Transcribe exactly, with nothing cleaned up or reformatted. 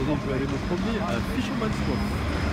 Allez, je vais aller me promener à Fisherman's Wharf.